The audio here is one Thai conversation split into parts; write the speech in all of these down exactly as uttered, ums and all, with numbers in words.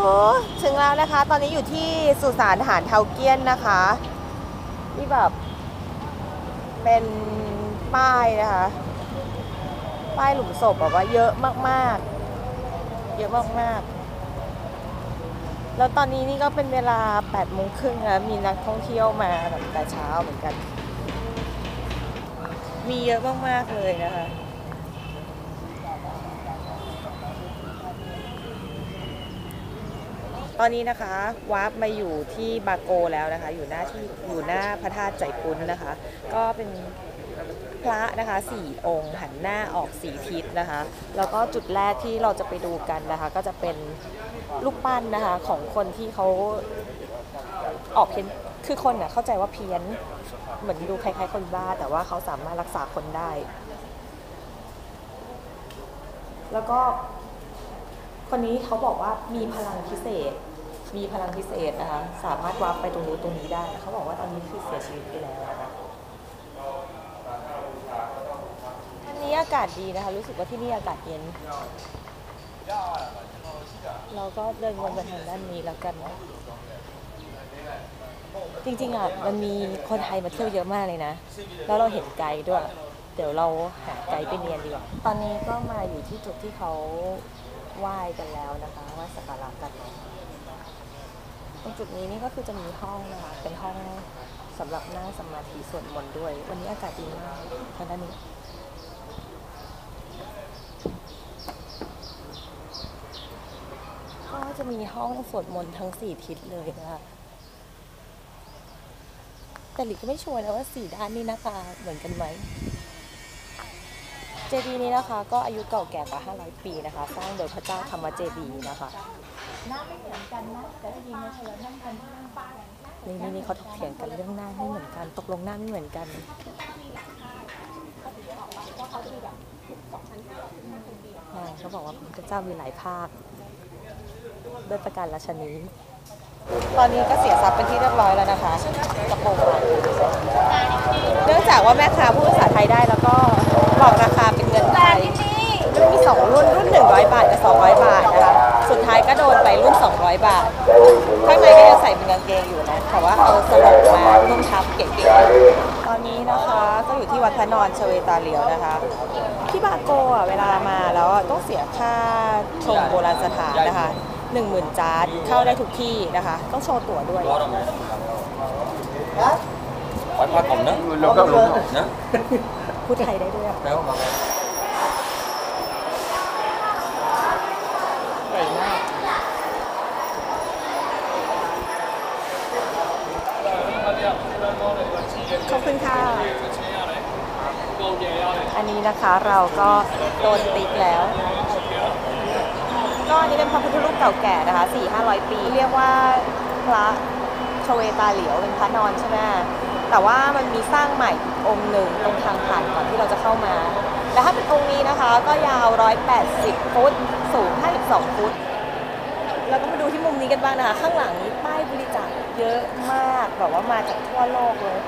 ถึงแล้วนะคะตอนนี้อยู่ที่สุสานทหารเทาเกี้ยนนะคะที่แบบเป็นป้ายนะคะป้ายหลุมศพแบบว่าเยอะมากๆเยอะมากๆแล้วตอนนี้นี่ก็เป็นเวลาแปดโมงครึ่งแล้วมีนักท่องเที่ยวมาแบบแต่เช้าเหมือนกันมีเยอะมากๆเลยนะคะตอนนี้นะคะวาร์ปมาอยู่ที่บาโกแล้วนะคะอยู่หน้าที่อยู่หน้าพระธาตุใจปุ้นนะคะก็เป็นพระนะคะสี่องค์หันหน้าออกสี่ทิศนะคะแล้วก็จุดแรกที่เราจะไปดูกันนะคะก็จะเป็นรูปปั้นนะคะของคนที่เขาออกเพี้ยนคือคนน่ะเข้าใจว่าเพี้ยนเหมือนดูคล้ายๆคนบ้าแต่ว่าเขาสามารถรักษาคนได้แล้วก็คนนี้เขาบอกว่ามีพลังพิเศษมีพลังพิเศษนะคะสามารถวาร์ปไปตรงนู้นตรงนี้ได้เขาบอกว่าตอนนี้คือเสียชีวิตไปแล้วนะคะอันนี้อากาศดีนะคะรู้สึกว่าที่นี่อากาศเย็นเราก็เดินวนไปทางด้านนี้แล้วกันจริงๆอ่ะมันมีคนไทยมาเที่ยวเยอะมากเลยนะแล้วเราเห็นไกด์ด้วยเดี๋ยวเราหาไกด์ไปเรียนดีกว่าตอนนี้ก็มาอยู่ที่จุดที่เขาไหว้กันแล้วนะคะไหว้สักการะกันตรงจุดนี้นี่ก็คือจะมีห้องนะคะเป็นห้องสำหรับนั่งสมาธิสวดมนต์ด้วยวันนี้อากาศดีมากทางด้านนี้ก็จะมีห้องสวดมนต์ทั้งสี่ทิศเลยนะคะแต่หลิก็ไม่ชัวร์นะว่าสี่ด้านนี้นะคะเหมือนกันไหมเจดีย์นี้นะคะก็อายุเก่าแก่กว่าห้าร้อยปีนะคะสร้างโดยพระเจ้าธรรมเจดีย์นะคะหน้าไม่เหมือนกันนะแต่ได้ยินนะเฉลิมนั่งกันนั่งป้ายนี่นี่นี่เขาถกเถียงกันเรื่องหน้าไม่เหมือนกันตกลงหน้าไม่เหมือนกันเขาบอกว่าพระเจ้ามีหลายภาคด้วยประการราชนีตอนนี้ก็เสียทรัพย์เป็นที่เรียบร้อยแล้วนะคะกระโปรงเนื่องจากว่าแม่ค้าพูดภาษาไทยได้แล้วก็บอกราคาเป็นเงินไทยมันมีสองรุ่นรุ่นหนึ่งร้อยบาทกับสองร้อยบาทนะคะสุดท้ายก็โดนไปรุ่นสองร้อยบาทข้างในก็ยังใส่เป็นกางเกงอยู่นะแต่ว่าเอาสลบมานุ่งทับเก๋ๆตอนนี้นะคะก็อยู่ที่วัดพระนอนชเวตาเหลียวนะคะที่บาโกอ่ะเวลามาแล้วต้องเสียค่าชมโบราณสถานนะคะหนึ่งหมื่นจาร์ดเข้าได้ทุกที่นะคะต้องโชว์ตั๋วด้วย Phải qua cổng nữa, lột lột lột nữa. พูดไทยได้ด้วยใหญ่มากขอบคุณค่ะอันนี้นะคะเราก็โดนติ๊กแล้วก็อันนี้เป็นพระพุทธรูปเก่าแก่นะคะ สี่ห้าร้อย ปีเรียกว่าพระชเวตาเหลียวเป็นพระนอนใช่ไหมแต่ว่ามันมีสร้างใหม่องค์หนึ่งตรงทางผ่านก่อนที่เราจะเข้ามาแต่ถ้าเป็นองค์นี้นะคะก็ยาวหนึ่งร้อยแปดสิบฟุตสูงห้าสิบสองฟุตเราก็มาดูที่มุมนี้กันบ้างนะคะข้างหลังนี้ป้ายบริจาคเยอะมากแบบว่ามาจากทั่วโลกเลย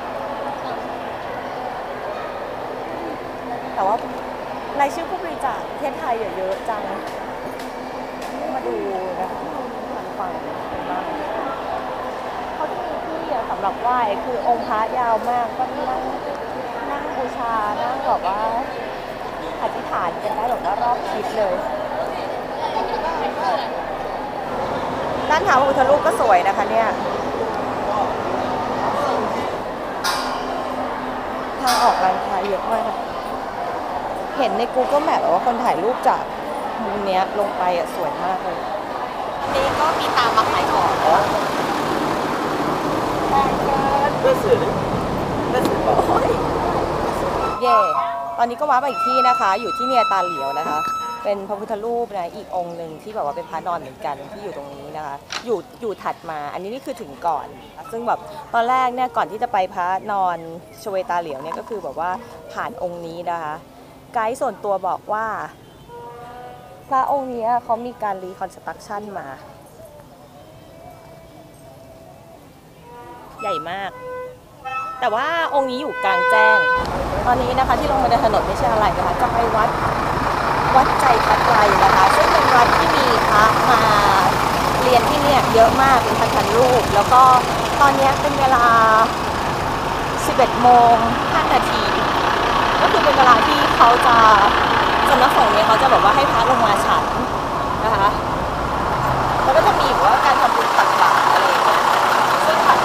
แต่ว่ารายชื่อผู้บริจาคประเทศไทยเยอะจังมาดูนะคะฝั่งเป็นบ้างเขาจะมีที่สำหรับไหว้คือองค์พระยาวมากก็นั่งนั่งบูชานั่งแบบว่าอธิษฐานกันได้แบบว่ารอบทิศเลยด้านเท้าพระพุทธรูปก็สวยนะคะเนี่ยทางออกร้านค้าเยอะมากเห็นใน Google Map ว่าคนถ่ายรูปจากมุมนี้ลงไปอ่ะสวยมากเลยนี่ก็มีตามมาขายของเย่ตอนนี้ก็ว้าไปอีกที่นะคะอยู่ที่เนียตาเหลียวนะคะเป็นพระพุทธรูปนะอีกองค์หนึ่งที่แบบว่าเป็นพระนอนเหมือนกันที่อยู่ตรงนี้นะคะอยู่อยู่ถัดมาอันนี้นี่คือถึงก่อนซึ่งแบบตอนแรกเนี่ยก่อนที่จะไปพระนอนชเวตาเหลียวเนี่ยก็คือแบบว่าผ่านองค์นี้นะคะไกด์ส่วนตัวบอกว่าพระองค์นี้เขามีการรีคอนสตรักชั่นมาใหญ่มากแต่ว่าองค์นี้อยู่กลางแจ้งตอนนี้นะคะที่ลงมาในถนนไม่ใช่อะไรนะคะจะไปวัดวัดใจพัดไตรนะคะซึ่งเป็นวัดที่มีพระมาเรียนที่เยอะมากเป็นพันๆรูปแล้วก็ตอนนี้เป็นเวลาสิบเอ็ดโมงห้านาทีก็คือเป็นเวลาที่เขาจะสำนักสงฆ์เนี่ยเขาจะแบบว่าให้พระลงมาฉันนะคะแล้วก็จะมีแบบว่าการทำบุญตักบาตรอะไรอย่างเงี้ยซึ่งพระ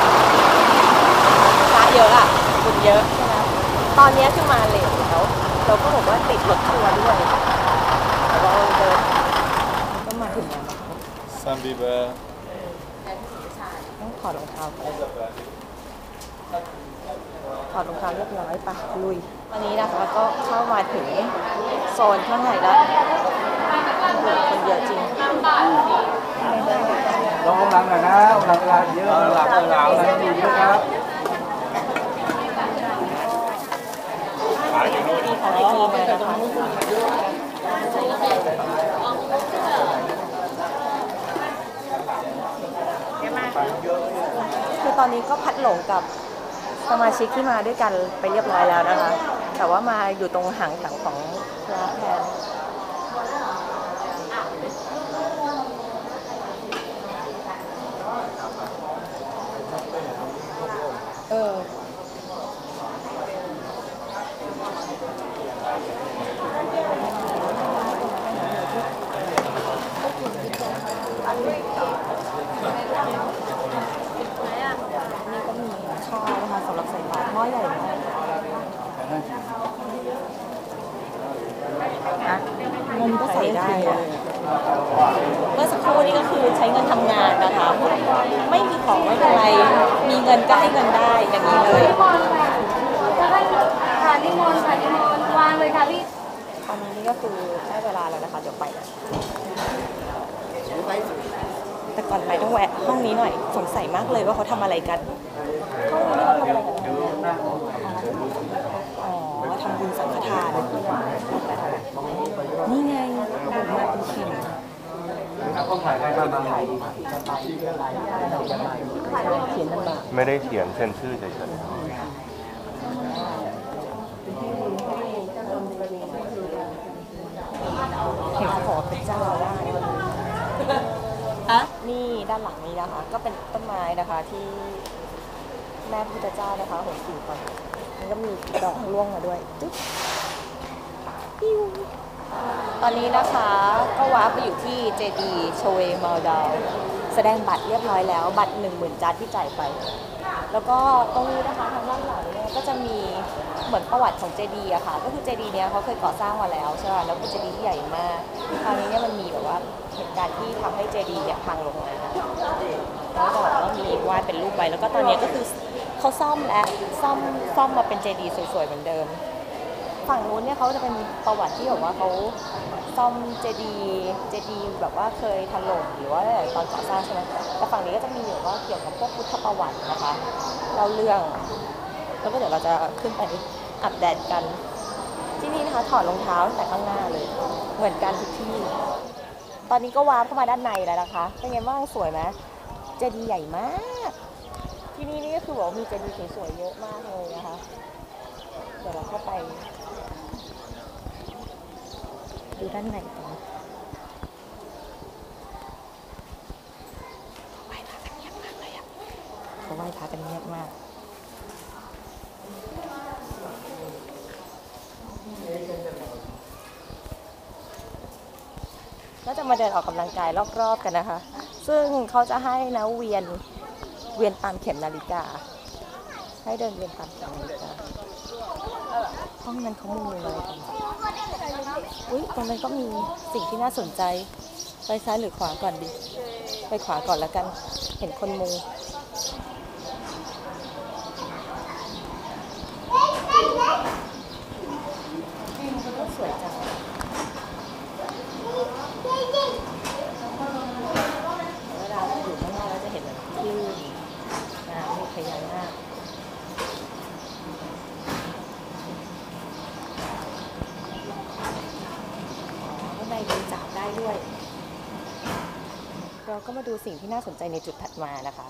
เยอะอะบุญเยอะใช่ไหมตอนนี้คือมาเลทแล้วเราก็บอกว่าติดรถทัวร์ด้วยแต่เราเดินก็มาถึงแล้วนะคะ San Bieber ต้องถอดรองเท้าก่อนถอดรองเท้าเรียบร้อยปะลุยตอนนี้นะคะก็เข้ามาถึงโซนข้างในแล้วคนเยอะจริงลองหลังหน่อยนะหลังหลังเยอะหลังหลังหลังเยอะครับมีของอีกทีมานะคะคือตอนนี้ก็พัดหลงกับสมาชิกที่มาด้วยกันไปเรียบร้อยแล้วนะคะ แต่ว่ามาอยู่ตรงหางแถวของพระแทนเออนี่ก็มีข้าวนะคะสำหรับใส่บาตรหม้อใหญ่มากนะเงินก็ใส่ได้อะเมื่อสักครู่นี้ก็คือใช้เงินทำงานนะคะไม่มีของไม่เป็นไรมีเงินก็ให้เงินได้อย่างนี้เลยค่ะนิมนต์ค่ะนิมนต์วางเลยค่ะพี่ตอนนี้นี่ก็คือได้เวลาแล้วนะคะเดี๋ยวไปนะแต่ก่อนไปต้องแวะห้องนี้หน่อยสงสัยมากเลยว่าเขาทำอะไรกันห้องนี้เขาทำอะไรกันอ๋อทำบุญสังฆทานนี่ไงบุญมาเป็นเข็มต้องถ่ายใครบ้างมาถ่ายเขียนลำบากไม่ได้เขียนเซ็นชื่อเฉยเห็นเขาบอกว่าเป็นเจ้าอาวาสฮะนี่ด้านหลังนี้นะคะ ก็เป็นต้นไม้นะคะที่แม่พระพุทธเจ้านะคะหงส์สี่ก่อนมันก็มีดอกร่วงมาด้วยจุ๊บปิ้วตอนนี้นะคะก็ว้าไปอยู่ที่เจดีโชเวมอลดาวแสดงบัตรเรียบร้อยแล้วบัตรหนึ่งหมื่นจานที่จ่ายไป แล้วก็ตรงนี้นะคะทางด้านหลังเนี่ยก็จะมีเหมือนประวัติของเจดีย์อะค่ะก็คือเจดีย์เนี้ยเขาเคยก่อสร้างมาแล้วใช่ไหมแล้วเป็นเจดีย์ที่ใหญ่มากคราวนี้เนี่ยมันมีแบบว่าเหตุการณ์ที่ทำให้เจดีย์เนี่ยพังลงมาแล้วก็บอกว่ามีวาดเป็นรูปไว้แล้วก็ตอนนี้ก็คือเขาซ่อมและซ่อมซ่อมมาเป็นเจดีย์สวยๆเหมือนเดิมฝั่งนู้นเนี่ยเขาจะเป็นประวัติที่แบบว่าเขาซ่อมเจดีย์เจดีย์แบบว่าเคยถล่มหรือว่าตอนก่อสร้างใช่ไหมแต่ฝั่งนี้ก็จะมีแบบว่าเกี่ยวกับพวกพุทธประวัตินะคะเล่าเรื่องแล้วก็เดี๋ยวเราจะขึ้นไปอาบแดดกันที่นี่นะคะถอดรองเท้าแต่ข้างหน้าเลยเหมือนกันทุกที่ตอนนี้ก็วาร์ปเข้ามาด้านในแล้วนะคะเป็นไงบ้างสวยไหมเจดีย์ใหญ่มากที่นี่นี่ก็คือบอกว่ามีเจดีย์สวยๆเยอะมากเลยนะคะเดี๋ยวเราเข้าไปดูด้านในกันเขาไหว้พระกันเงียบมากเลยอ่ะเขาไหว้พระกันเงียบมากก็จะมาเดินออกกำลังกายรอบๆกันนะคะซึ่งเขาจะให้นะเวียนเวียนตามเข็มนาฬิกาให้เดินเวียนตามเข็มนาฬิกาห้องนั้นเขามีอะไรกันอุ๊ยตรงนั้นก็มีสิ่งที่น่าสนใจไปซ้ายหรือขวาก่อนดิไปขวาก่อนแล้วกันเห็นคนมุงสวยจังเวลาอยู่ข้างนอกแล้วจะเห็นแบบคลื่นน้ำมีพญานาคข้างในบริจาคได้ด้วยเราก็มาดูสิ่งที่น่าสนใจในจุดถัดมานะคะ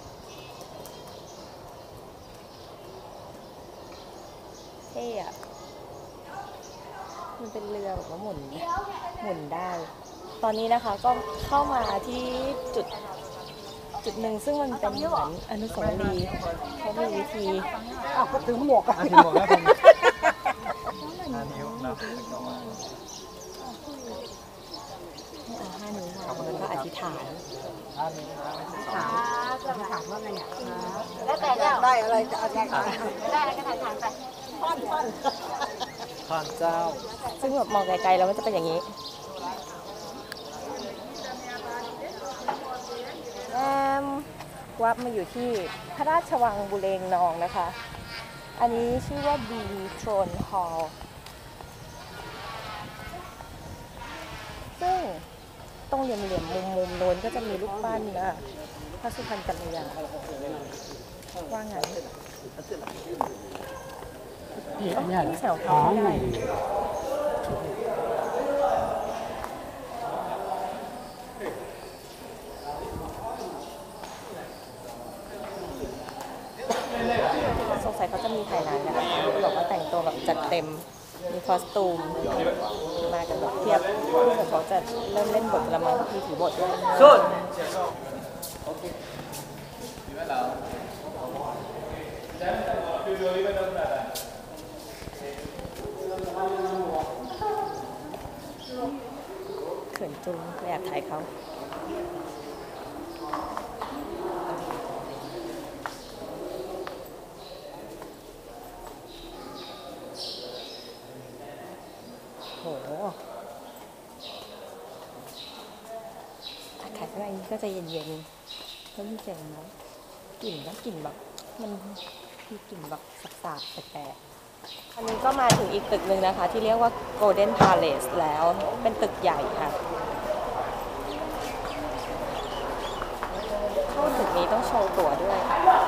เท่อะมันเป็นเรือแบบว่าหมุนหมุนได้ ตอนนี้นะคะก็เข้ามาที่จุดจุดหนึ่งซึ่งมันเป็นเหมือนอนุสาวรีย์เขามีวิธีอ้าวก็ถือหมวกอ่ะถือหมวกแล้วห้านิ้วนะเอาห้านิ้ววางแล้วก็อธิษฐานถามถามว่าไงอ่ะแล้วแต่ได้อะไรจะเอาได้ได้อะไรก็ถ่ายทางไปท่อนท่อนท่านเจ้าซึ่งแบบมองไกลๆแล้วมันจะเป็นอย่างนี้แอมวัดมาอยู่ที่พระราชวังบุเรงนองนะคะ อันนี้ชื่อว่า B Throne Hall ซึ่งตรงเหลี่ยมๆมุมๆโน้นก็จะมีรูปปั้นนะพระสุพรรณกัลยาว่างั้นที่แถวเขาไม่ได้สงสัยเขาจะมีถ่ายหนังนะคะแบบว่าแต่งตัวแบบจัดเต็มมีคอสตูมมากันแบบเทียบเหมือนเขาจะเริ่มเล่นบทละมั้งมีถือบทด้วยสุดเขินจุงแอบถ่ายเขาโหอากาศข้างในนี้ก็จะเย็นๆแล้วมีเสียงน้ำกลิ่นก็กลิ่นแบบมันมีกลิ่นแบบสาบๆแปลกๆอันนี้ก็มาถึงอีกตึกหนึ่งนะคะที่เรียกว่า Golden Palace แล้วเป็นตึกใหญ่ค่ะเข้าตึกนี้ต้องโชว์ตั๋วด้วย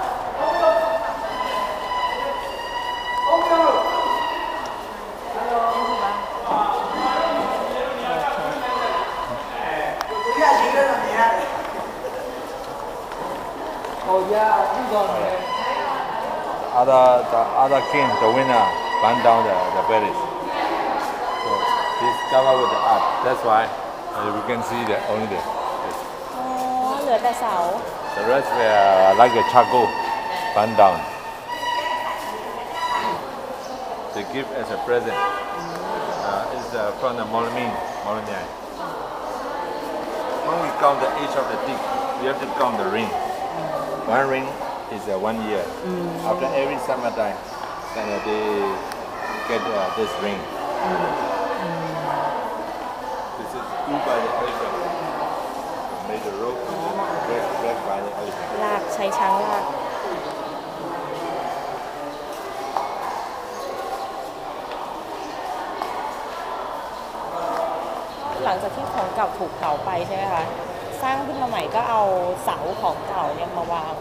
Other the other king, the winner, burned down the the palace. So this covered with the art. That's why uh, we can see the only the. This. อ๋อเหลือแต่เสา The rest were like a charcoal, burned down. They give as a present. Uh, it's uh, from the Monument, Monument. When we count the age of the thief, we have to count the ring. One ring is uh, one year. Mm. After every summertime, then uh, they get uh, this ring. Mm. This is pulled by the elephant. So made the rope break, break by the elephant. ลากใช้ช้างลากหลังจากที่ของเก่าถูกเผาไปใช่ไหมคะสร้างขึ้นมาใหม่ก็เอาเสาของเก่าเนี่ยมาวาง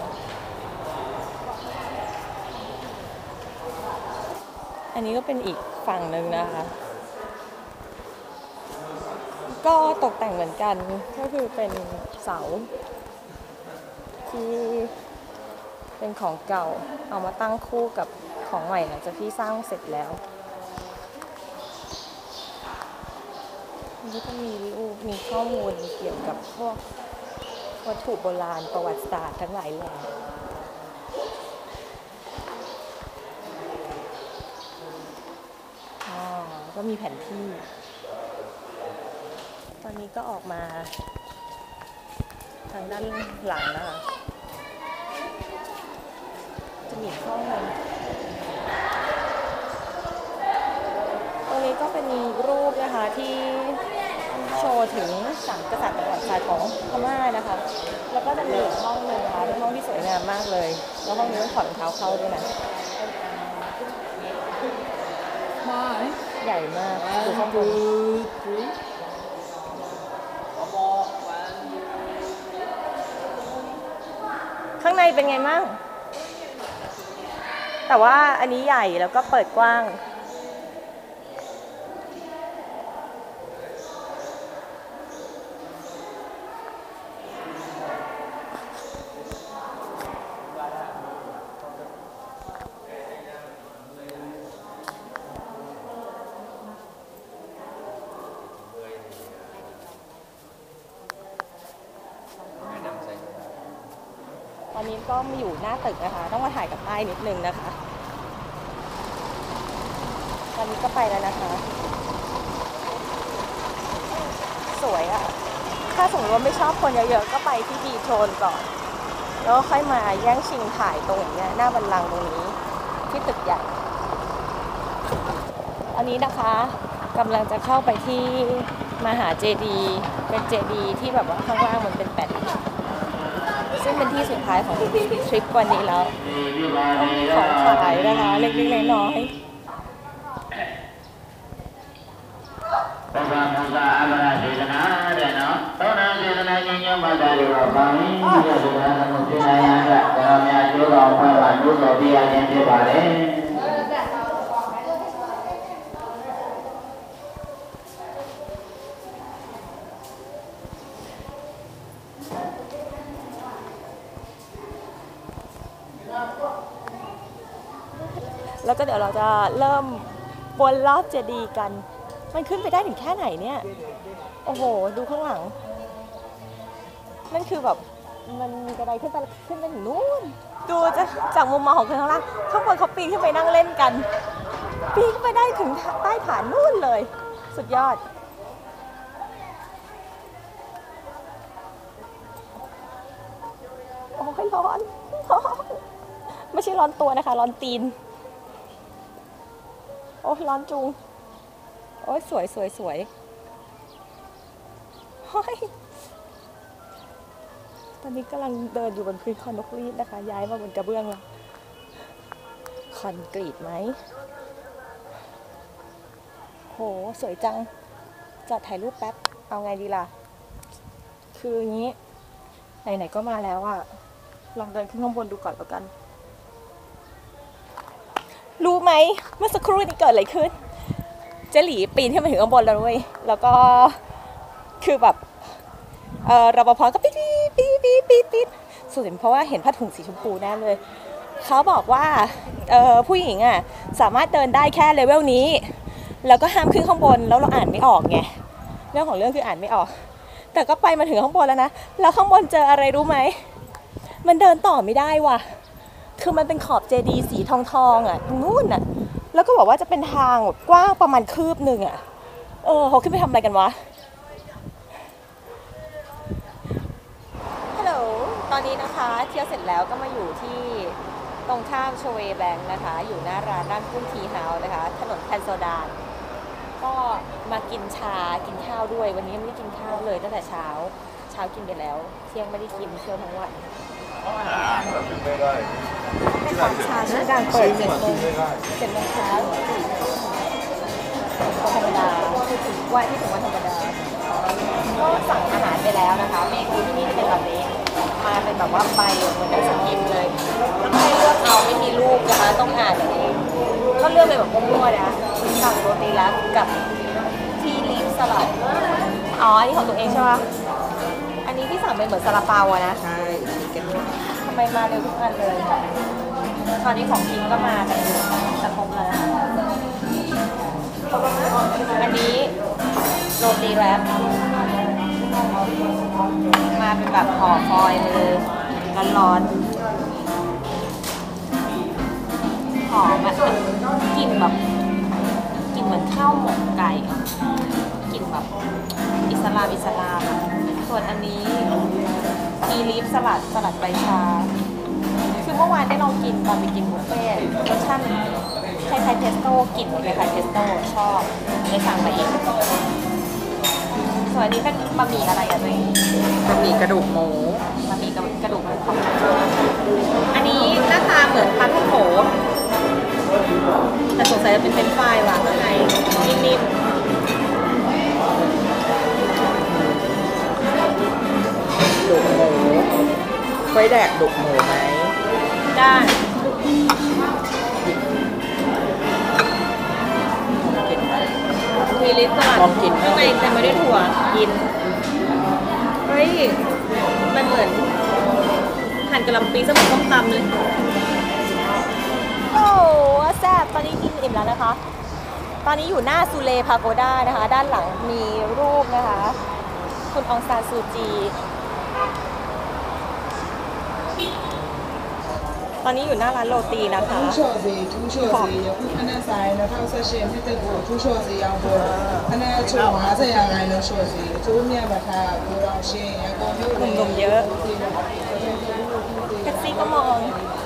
อันนี้ก็เป็นอีกฝั่งหนึ่งนะคะก็ตกแต่งเหมือนกันก็คือเป็นเสาที่เป็นของเก่าเอามาตั้งคู่กับของใหม่หลังจากที่สร้างเสร็จแล้วมันก็จะมีรูปมีข้อมูลเกี่ยวกับพวกวัตถุโบราณประวัติศาสตร์ทั้งหลายแหล่ก็มีแผนที่ตอนนี้ก็ออกมาทางด้านหลังนะคะจะมีห้องนึงตรงนี้ก็เป็นรูปนะคะที่โชว์ถึงสามกษัตริย์ประวัติศาสตร์ของพม่านะคะแล้วก็จะมีอีกห้องนึงนะคะเป็นห้องที่สวยงามมากเลยแล้วห้องนี้ต้องถอดรองเท้าเข้าด้วยนะใหญ่มากดูข้างบนข้างในเป็นไงมั่งแต่ว่าอันนี้ใหญ่แล้วก็เปิดกว้างนี้ก็มาอยู่หน้าตึกนะคะต้องมาถ่ายกับป้ายนิดนึงนะคะตอนนี้ก็ไปแล้วนะคะสวยอะถ้าสมมติว่าไม่ชอบคนเยอะๆก็ไปที่ดีโทนก่อนแล้วค่อยมาแย่งชิงถ่ายตรงนี้หน้าบัลลังก์ตรงนี้ที่ตึกใหญ่อันนี้นะคะกำลังจะเข้าไปที่มหาเจดีย์เป็นเจดีย์ที่แบบว่าข้างล่างมันเป็นแปดซึ่งเป็นที่สุดท้ายของทริปวันนี้แล้วของขายนะคะเล็กๆน้อยๆพระพุทธอาบนาเจตนาเดนอตนาเจตนายิ่งยิ่งมาได้ว่าบางทีจะดูแลสมุทรนายานละแต่เราไม่อาจจะรอพระวันยุโรปีอาเจนเทบาเลแล้วก็เดี๋ยวเราจะเริ่มวนรอบเจดีย์กันมันขึ้นไปได้ถึงแค่ไหนเนี่ยโอ้โหดูข้างหลังนั่นคือแบบมันกระไดขึ้นไปขึ้นไปถึงนู่นดูจะจากมุมมองของคนข้างล่างข้างบนเขาปีนขึ้นไปนั่งเล่นกันปีนขึ้นไปได้ถึงใต้ฐานนู่นเลยสุดยอดโอ้ยร้อนไม่ใช่ร้อนตัวนะคะร้อนตีนโอ้ร้อนจุงโอ้ยสวยสวยสวยเฮ้ยตอนนี้กำลังเดินอยู่บนพื้นคอนกรีตนะคะย้ายมาบนกระเบื้องแล้วคอนกรีตไหมโหสวยจังจอดถ่ายรูปแป๊บเอาไงดีล่ะคืออย่างนี้ไหนๆก็มาแล้วอะลองเดินขึ้นข้างบนดูก่อนแล้วกันรู้ไหมเมื่อสักครู่นี้เกิดอะไรขึ้นเจหลีปีนขึ้นมาถึงข้างบนแล้วด้วยแล้วก็คือแบบเออรปภก็ปี๊ดปี๊ดปี๊ดปี๊ดปี๊ดสุดเพราะว่าเห็นผ้าถุงสีชมพูแน่เลยเขาบอกว่าเออผู้หญิงอ่ะสามารถเดินได้แค่เลเวลนี้แล้วก็ห้ามขึ้นข้างบนแล้วเราอ่านไม่ออกไงเรื่องของเรื่องคืออ่านไม่ออกแต่ก็ไปมาถึงข้างบนแล้วนะแล้วข้างบนเจออะไรรู้ไหมมันเดินต่อไม่ได้ว่ะคือมันเป็นขอบเจดีย์สีทองทองอ่ะตรงนู้นอ่ะแล้วก็บอกว่าจะเป็นทางแบบกว้างประมาณคืบหนึ่งอ่ะเออเขาขึ้นไปทำอะไรกันวะฮัลโหลตอนนี้นะคะเที่ยวเสร็จแล้วก็มาอยู่ที่ตรงข้ามโชเวแบงค์นะคะอยู่หน้าร้านร้านกุ้งทีเฮาส์นะคะถนนแพนโซดานก็มากินชากินข้าวด้วยวันนี้ไม่ได้กินข้าวเลยตั้งแต่เช้าเช้ากินไปแล้วเที่ยงไม่ได้กินเที่ยวทั้งวันชาชื่อดังเปิดเจ็ดโมงเจ็ดโมงเช้าวันธรรมดาวันที่ถึงวันธรรมดาก็สั่งอาหารไปแล้วนะคะเมนูที่นี่จะเป็นแบบนี้มาเป็นแบบว่าใบเหมือนได้สกิปเลยให้เลือกเอาไม่มีรูปนะคะต้องอ่านเองก็เลือกไปแบบมั่วๆนะสั่งโรตีรัสกับที่ลีฟสลัดอ๋ออันนี้ของตัวเองใช่ไหมอันนี้ที่สั่งเป็นเหมือนซาลาเปาอะนะใช่ทำไมมาเร็วทุกอันเลยตอนนี้ของกินก็มากันจะครบแล้วนะคะอันนี้โรตีแรปมาเป็นแบบห่อฟอยล์เลยร้อนๆหอมแบบกลิ่นแบบกลิ่นเหมือนข้าวหมกไก่กลิ่นแบบอิสลามอิสลามส่วนอันนี้มีลีฟสลัดสลัดใบชาคือเมื่อวานได้ลองกินตอนไปกินบุฟเฟ่ต์รสชาติคล้ายๆเพสโต้กลิ่นเหมือนคล้ายๆเพสโต้ชอบเลยสั่งมาเองส่วนอันนี้เป็นบะหมี่อะไรอะตัวเองบะหมี่กระดูกหมูบะหมี่กระดูกหมูอันนี้หน้าตาเหมือนปลาท่องโกแต่สงสัยจะเป็นเฟรนช์ฟรายว่ะข้างในนิ่มดุกหมูเคยแดกดุกหมูไหมได้มีลิปสลัดข้างในแต่ไม่ได้ถั่วกินเฮ้ยมันเหมือนหั่นกะหล่ำปีสมุนต้มตำเลยโอ้แซ่บตอนนี้กินอิ่มแล้วนะคะตอนนี้อยู่หน้าซูเลพาโกด้านะคะด้านหลังมีรูปนะคะคุณองซานซูจีตอนนี้อยู่หน้าร้านโรตีนะคะထူးချော့စီထူးချော့စီယခုခဏဆိုင်၂၀၁၈နှစ်သက်ကိုထူးချော့စီရောက်တော့ခဏအချို့၅၀ရာခိုင်နှုန်းချော့စီအကျိုးမြတ်မထားကိုတော့ရှင်းရကုန်မျိုးหนุ่มๆเยอะแท็กซี่ก็มอง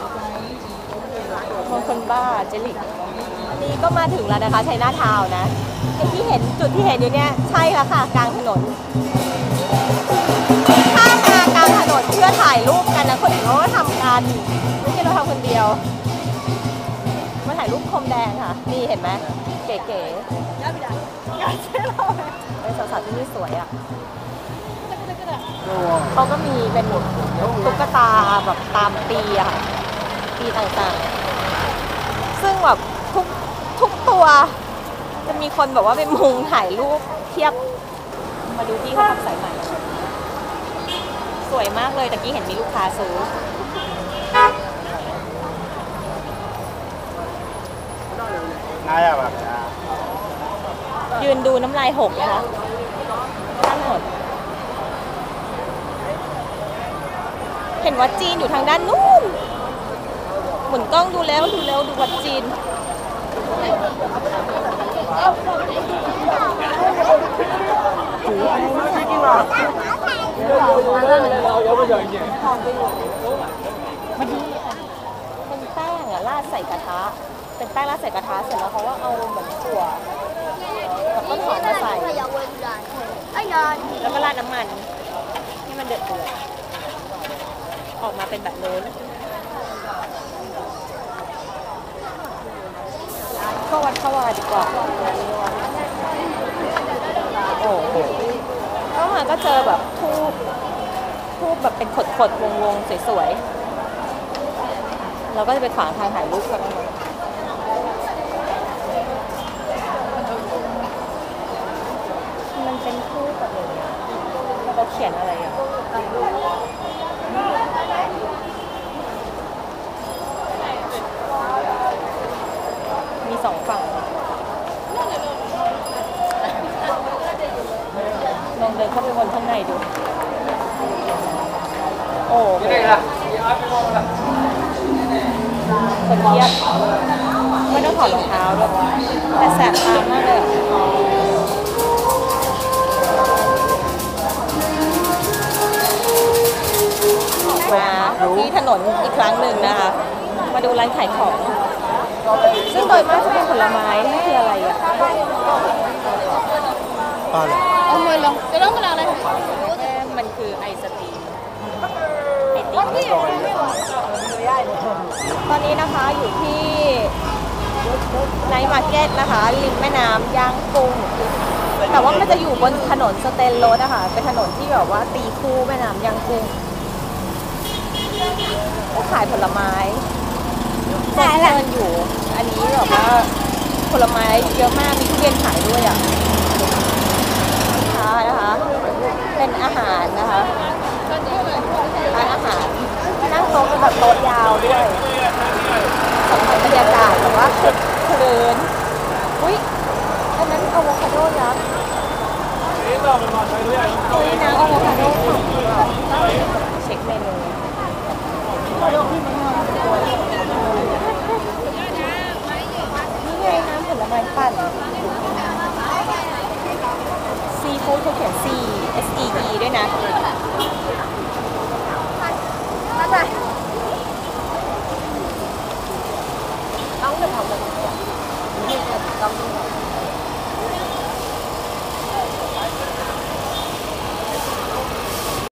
มองคนบ้าเจลิกนี่ก็มาถึงแล้วนะคะชัยนาทาวน์นะไอที่เห็นจุดที่เห็นอยู่เนี่ยใช่แล้วค่ะกลางถนนถ้ามากลางถนนเพื่อถ่ายรูปกันนะคนอื่นเขาก็ทำกันไม่ใช่เราทำคนเดียวมาถ่ายรูปพรมแดงค่ะนี่เห็นไหมเก๋ๆเป็นสาวๆที่นี่สวยอ่ะเขาก็มีเป็นตุ๊กตาแบบตามปีอะค่ะปีต่างๆซึ่งแบบทุกทุกตัวจะมีคนแบบว่าไปมุงถ่ายรูปเทียบมาดูที่เขาทำสายใหม่สวยมากเลยตะกี้เห็นมีลูกค้าซื้อยืนดูน้ำลายหกนะคะทั้งหมดเห็นวัดจีนอยู่ทางด้านนู้นหมุนกล้องดูแล้วดูแล้วดูวัดจีนถืออะไรไม่ใช่กี่หรอกมันดีเป็นแป้งอะราดใส่กระทะเป็นแป้งราดใส่กระทะเสร็จแล้วเขาก็เอาเหมือนถั่วกับต้นหอมมาใส่แล้วก็ราดน้ำมันให้มันเดือดเดือดออกมาเป็นแบบนู้นเข้าวัดเข้าวาดีกว่าโอ้โหเข้ามาก็เจอแบบทูบทูบแบบเป็นขดๆวงๆสวยๆเราก็จะไปขวางทางถ่ายรูปกันมันเป็นทูบแบบนี้แล้วเขาเขียนอะไรอ่ะมีสองฝั่งลองเดินเข้าไปวนข้างในดูโอ้โหคนเทียบไม่ต้องถอดรองเท้าด้วยแต่แสบตามากเลยมาที่ถนนอีกครั้งหนึ่งนะคะมาดูร้านขายของซึ่งโดยมากจะเป็นผลไม้นี่คืออะไรอ่ะเอามือลงจะต้องมาอะไรมันคือไอศกรีมไอติมตอนนี้นะคะอยู่ที่ไนท์มาร์เก็ตนะคะริมแม่น้ำย่างกุ้งแต่ว่ามันจะอยู่บนถนนสเตนโรดนะคะเป็นถนนที่แบบว่าตีคู่แม่น้ำย่างกุ้งก็ขายผลไม้ขายอะไรมันอยู่อันนี้แบบว่าผลไม้เยอะมากมีทุเรียนขายด้วยอ่ะนะคะนะคะเป็นอาหารนะคะร้านอาหารนั่งโต๊ะเป็นแบบโต๊ะยาวด้วยสัมผัสบรรยากาศแบบว่าคึกคืนอุ้ยอันนั้นอะโวคาโดยักษ์อุ้ยน้ำอะโวคาโดค่ะเช็คเมนูนี่ไงน้ำผลไม้ปั่นซีฟู้ดเขาเขียน C S E E ด้วยนะ